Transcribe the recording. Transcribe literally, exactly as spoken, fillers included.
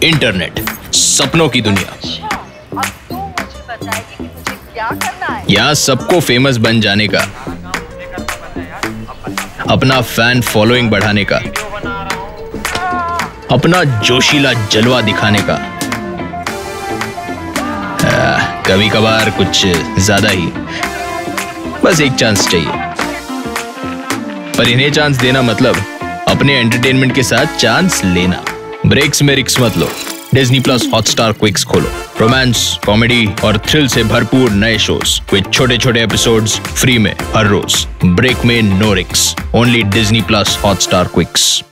Internet, सपनों की दुनिया। अब तू मुझे बताएगी कि मुझे क्या करना है? यहाँ सबको फेमस बन जाने का, अपना फैन फॉलोइंग बढ़ाने का, अपना जोशीला जलवा दिखाने का, आ, कभी कभार कुछ ज्यादा ही। बस एक चांस चाहिए, पर इन्हें चांस देना मतलब अपने एंटरटेनमेंट के साथ चांस लेना। ब्रेक्स में रिक्स मत लो। डिज्नी प्लस हॉटस्टार क्विक्स खोलो। रोमांस, कॉमेडी और थ्रिल से भरपूर नए शोज विद छोटे छोटे एपिसोड्स फ्री में हर रोज। ब्रेक में नो रिक्स, ओनली डिज्नी प्लस हॉटस्टार क्विक्स।